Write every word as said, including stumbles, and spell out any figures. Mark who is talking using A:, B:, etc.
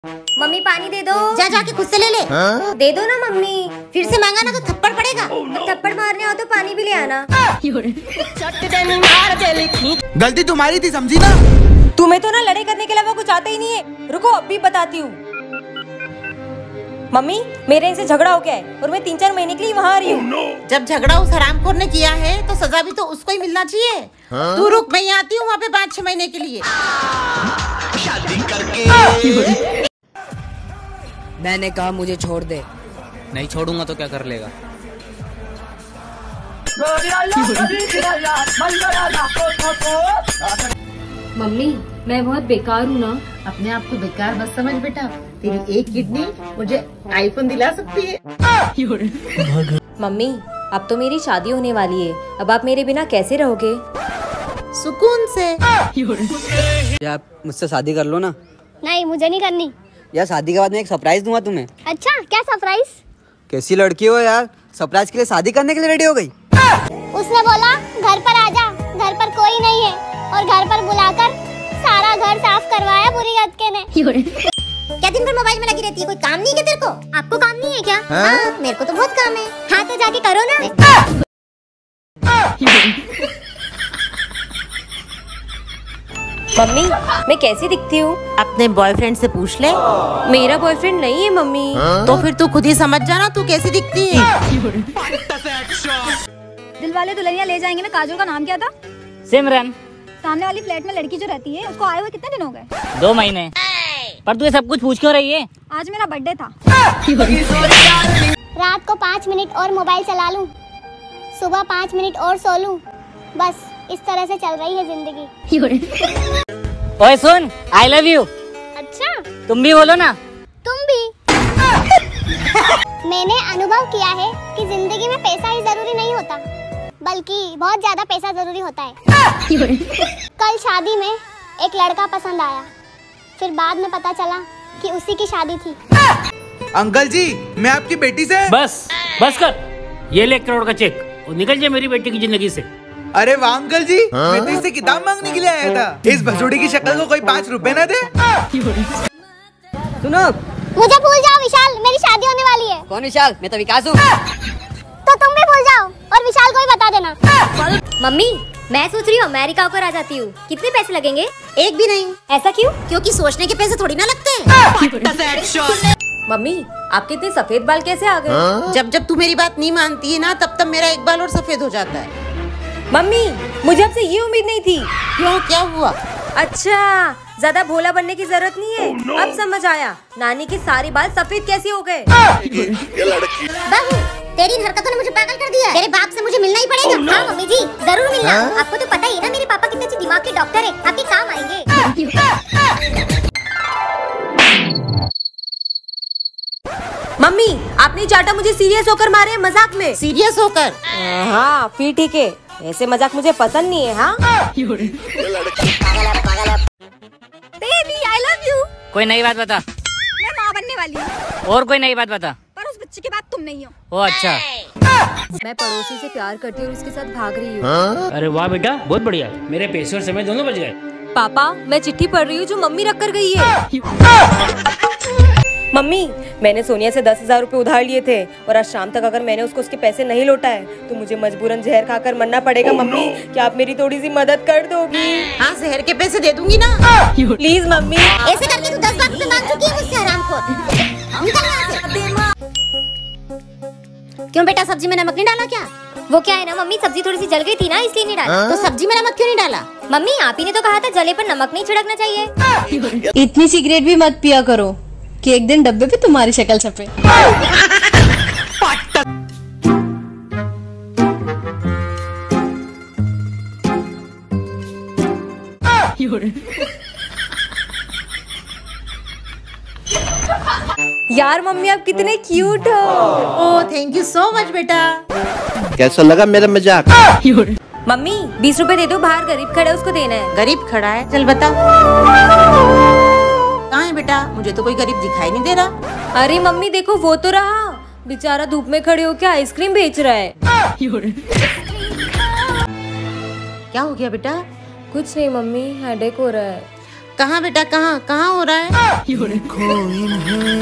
A: Mummy पानी दे दो।
B: जा जाके खुद से ले ले।
C: हाँ?
A: दे दो ना मम्मी।
B: फिर से मांगा ना तो थप्पड़ पड़ेगा।
C: oh, no.
A: थप्पड़ मारने हो तो पानी भी ले आना।
D: गलती तुम्हारी थी, समझी ना।
E: तुम्हें तो ना लड़ाई करने के अलावा कुछ आता ही नहीं है। रुको अभी बताती हूँ। मम्मी मेरे इनसे झगड़ा हो गया है और मैं तीन चार महीने के लिए वहाँ आ रही हूँ।
C: oh, no.
B: जब झगड़ा उस हरामखोर ने किया है तो सजा भी तो उसको ही मिलना चाहिए।
C: हाँ?
B: तू रुक, मैं आती हूँ वहाँ पे पाँच छह महीने के लिए।
F: शादी करके
G: मैंने कहा मुझे छोड़ दे।
H: नहीं छोड़ूंगा तो क्या कर लेगा?
I: मम्मी मैं बहुत बेकार हूँ ना।
B: अपने आप को बेकार मत समझ बेटा। तेरी एक किडनी मुझे आईफोन दिला सकती है।
E: मम्मी अब तो मेरी शादी होने वाली है, अब आप मेरे बिना कैसे रहोगे?
B: सुकून से।
G: यार मुझसे शादी कर लो ना।
A: नहीं मुझे नहीं करनी।
G: यार शादी के बाद मैं एक सरप्राइज दूंगा तुम्हें।
A: अच्छा क्या सरप्राइज?
G: कैसी लड़की हो यार, सरप्राइज के लिए शादी करने के लिए रेडी हो गई।
A: उसने बोला घर पर आजा, घर पर कोई नहीं है और घर पर बुलाकर सारा घर साफ करवाया बुरी अदके ने। क्या दिन भर मोबाइल में लगी रहती है, कोई काम नहीं है क्या तेरे को? आपको काम नहीं है क्या?
C: हाँ?
A: हाँ, मेरे को तो बहुत काम है। हाँ तो जाके करो ना।
E: मम्मी मैं कैसी दिखती हूँ?
B: अपने बॉयफ्रेंड से पूछ ले।
E: मेरा बॉयफ्रेंड नहीं है मम्मी।
C: हाँ?
B: तो फिर तू खुद ही समझ जाना तू कैसी दिखती है।
J: दिल वाले दुल्हनिया ले जाएंगे में काजोल का नाम क्या था?
H: सिमरन।
J: सामने वाली फ्लैट में लड़की जो रहती है उसको आए हुए कितने दिन हो गए?
H: दो महीने। पर तू ये सब कुछ पूछ क्यों रही है?
J: आज मेरा बर्थडे था।
A: रात को पाँच मिनट और मोबाइल चला लूं, सुबह पाँच मिनट और सो लूं, बस इस तरह से चल रही है जिंदगी।
H: ओए सुन, आई लव यू।
A: अच्छा
H: तुम भी बोलो ना।
A: तुम भी। मैंने अनुभव किया है कि जिंदगी में पैसा ही जरूरी नहीं होता, बल्कि बहुत ज्यादा पैसा जरूरी होता है। कल शादी में एक लड़का पसंद आया, फिर बाद में पता चला कि उसी की शादी थी।
D: अंकल जी मैं आपकी बेटी से।
H: बस बस कर, ये ले एक करोड़ का चेक और निकल जाए मेरी बेटी की जिंदगी से।
D: अरे वाह अंकल जी,
C: हाँ?
D: मैं तो इससे किताब मांगने के लिए आया था। इस भसोड़ी की शक्ल को कोई पाँच रुपए ना दे।
G: सुनो
A: मुझे भूल जाओ विशाल, मेरी शादी होने वाली है।
G: कौन विशाल? मैं तो विकास हूँ।
A: तो तुम भी भूल जाओ और विशाल को भी बता देना। मम्मी मैं सोच रही हूँ अमेरिका होकर आ जाती हूँ। कितने पैसे लगेंगे?
B: एक भी नहीं।
A: ऐसा क्यों?
B: क्योंकि सोचने के पैसे थोड़ी ना लगते हैं।
E: मम्मी आपके इतने सफेद बाल कैसे आ गए?
C: हाँ?
B: जब जब तू मेरी बात नहीं मानती है ना तब तब मेरा एक बाल और सफेद हो जाता है।
E: मम्मी मुझे आपसे ये उम्मीद नहीं थी।
B: क्यों, क्या हुआ?
E: अच्छा ज्यादा भोला बनने की जरूरत नहीं है।
C: oh, no.
E: अब समझ आया नानी के सारे बाल सफेद कैसे हो गए।
A: बहू तेरी इन हरकतों ने मुझे पागल कर दिया है। तेरे बाप से मुझे मिलना ही पड़ेगा।
C: oh, no.
A: हाँ मम्मी जी जरूर मिलना।
C: हाँ?
A: आपको तो पता ही है ना मेरे पापा कितने अच्छे दिमाग के डॉक्टर है, आपके काम आएंगे।
E: मम्मी आपने चाटा मुझे सीरियस होकर मारे मजाक में।
B: सीरियस होकर?
E: हाँ फिर ठीक है, ऐसे मजाक मुझे पसंद नहीं है। हाँ
J: बेबी आई लव यू।
H: कोई नई बात बता।
J: मैं माँ बनने वाली हूँ।
H: और कोई नई बात बता।
J: पर उस बच्चे के बाद तुम नहीं हो।
H: ओ अच्छा।
E: मैं पड़ोसी से प्यार करती हूँ और उसके साथ भाग रही हूँ।
C: हाँ?
H: अरे वाह बेटा, बहुत बढ़िया। मेरे पैसे और समय दोनों बच गए।
E: पापा मैं चिट्ठी पढ़ रही हूँ जो मम्मी रख कर गई है। मम्मी मैंने सोनिया से दस हजार रूपए उधार लिए थे और आज शाम तक अगर मैंने उसको उसके पैसे नहीं लौटाए तो मुझे मजबूरन जहर खाकर मरना पड़ेगा। मम्मी क्या आप मेरी थोड़ी सी मदद कर दोगी?
B: हाँ जहर के पैसे दे दूंगी ना।
E: Please mummy.
A: ऐसे करके तू दस लाख रुपए मांग चुकी है मुझसे हरामखोर। निकल यहाँ से। क्यों बेटा सब्जी में नमक नहीं डाला क्या? वो क्या है ना मम्मी, सब्जी थोड़ी सी जल गई थी ना इसलिए नहीं डाला।
C: हाँ?
A: तो सब्जी में नमक क्यों नहीं डाला? मम्मी आप ही ने तो कहा था जले पर नमक नहीं छिड़कना चाहिए।
I: इतनी सिगरेट भी मत पिया करो कि एक दिन डब्बे पे तुम्हारी शक्ल छपे।
E: यार मम्मी आप कितने क्यूट हो।
B: Oh thank you so much बेटा।
F: कैसा लगा मेरा मजाक?
E: मम्मी बीस रुपए दे दो, बाहर गरीब खड़ा है उसको देना है।
B: गरीब खड़ा है? चल बता कहाँ है बेटा, मुझे तो कोई गरीब दिखाई नहीं दे रहा।
E: अरे मम्मी देखो वो तो रहा, बेचारा धूप में खड़े होकर आइसक्रीम बेच रहा है।
B: क्या हो गया बेटा?
E: कुछ नहीं मम्मी, हेडेक हो रहा है।
B: कहाँ बेटा, कहाँ कहाँ हो रहा है?